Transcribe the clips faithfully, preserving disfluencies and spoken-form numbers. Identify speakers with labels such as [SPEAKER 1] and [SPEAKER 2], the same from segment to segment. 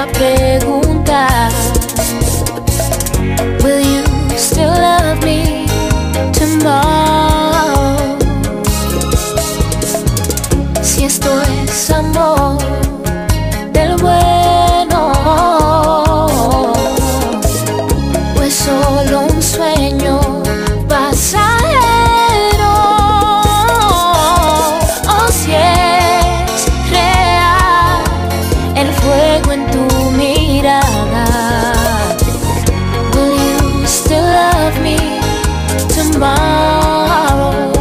[SPEAKER 1] a preguntar, will you still love me tomorrow? Si esto es amor del bueno, o es solo un sueño pasajero, o si es real el fuego en tu mirada. Will you still love me tomorrow?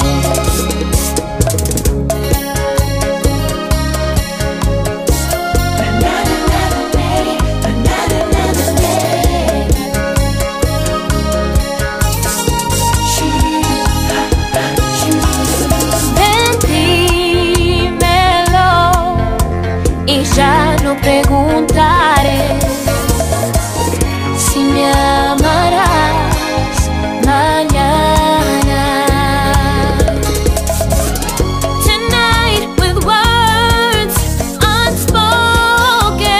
[SPEAKER 1] Y ya no preguntaré si me amarás mañana. Tonight with words unspoken,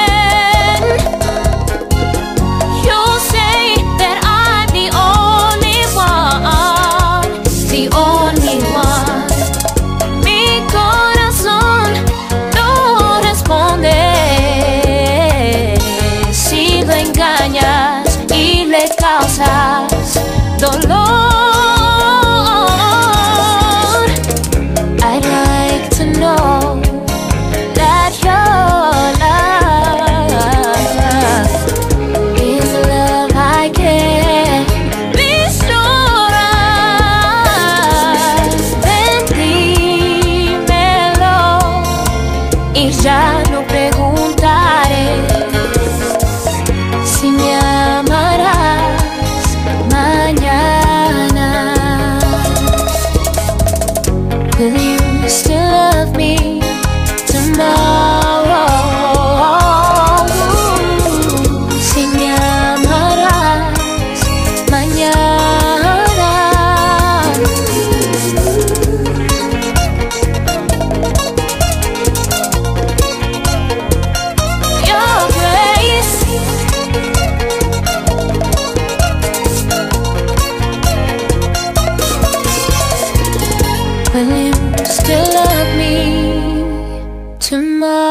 [SPEAKER 1] you'll say that I'm the only one, the only one. Mi corazón no responde si lo engañas y le causas dolor. I'd like to know that your love is the love I can be sure of. Ven, dímelo y ya no preguntaré si me amarás mañana. Will you still love me tomorrow? Si me amarás mañana. Your grace, will you still love me tomorrow?